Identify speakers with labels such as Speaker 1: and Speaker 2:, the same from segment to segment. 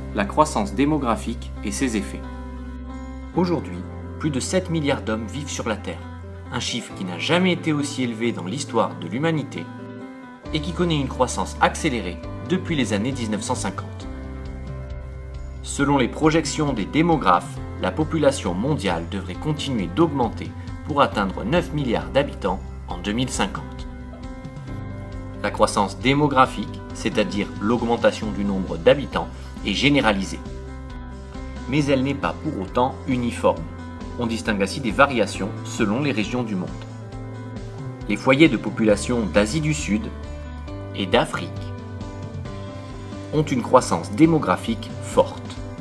Speaker 1: la croissance démographique et ses effets. Aujourd'hui, plus de 7 milliards d'hommes vivent sur la Terre, un chiffre qui n'a jamais été aussi élevé dans l'histoire de l'humanité et qui connaît une croissance accélérée depuis les années 1950. Selon les projections des démographes, la population mondiale devrait continuer d'augmenter pour atteindre 9 milliards d'habitants en 2050. La croissance démographique, c'est-à-dire l'augmentation du nombre d'habitants, est généralisée. Mais elle n'est pas pour autant uniforme. On distingue ainsi des variations selon les régions du monde. Les foyers de population d'Asie du Sud et d'Afrique ont une croissance démographique forte.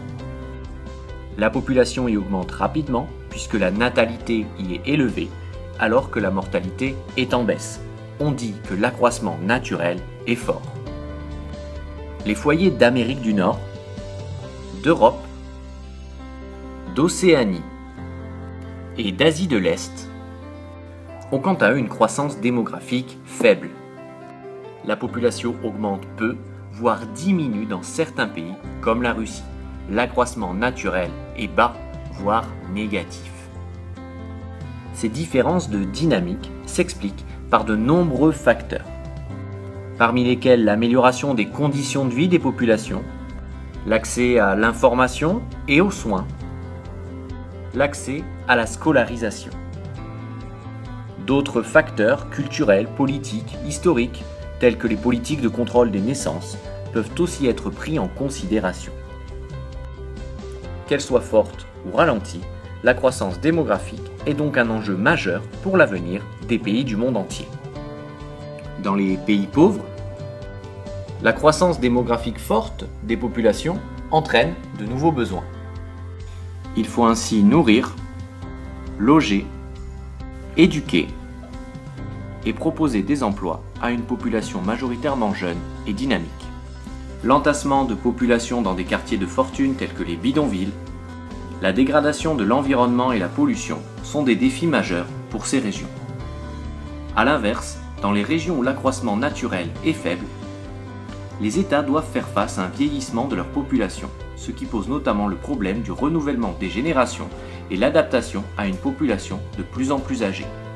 Speaker 1: La population y augmente rapidement puisque la natalité y est élevée alors que la mortalité est en baisse. On dit que l'accroissement naturel est fort. Les foyers d'Amérique du Nord, d'Europe, d'Océanie et d'Asie de l'Est ont quant à eux une croissance démographique faible. La population augmente peu, voire diminue dans certains pays comme la Russie. L'accroissement naturel est bas, voire négatif. Ces différences de dynamique s'expliquent par de nombreux facteurs, parmi lesquels l'amélioration des conditions de vie des populations, l'accès à l'information et aux soins, l'accès à la scolarisation. D'autres facteurs culturels, politiques, historiques, tels que les politiques de contrôle des naissances, peuvent aussi être pris en considération. Qu'elle soit forte ou ralentie, la croissance démographique est donc un enjeu majeur pour l'avenir des pays du monde entier. Dans les pays pauvres, la croissance démographique forte des populations entraîne de nouveaux besoins. Il faut ainsi nourrir, loger, éduquer et proposer des emplois à une population majoritairement jeune et dynamique. L'entassement de populations dans des quartiers de fortune tels que les bidonvilles, la dégradation de l'environnement et la pollution sont des défis majeurs pour ces régions. A l'inverse, dans les régions où l'accroissement naturel est faible, les États doivent faire face à un vieillissement de leur population, ce qui pose notamment le problème du renouvellement des générations et l'adaptation à une population de plus en plus âgée.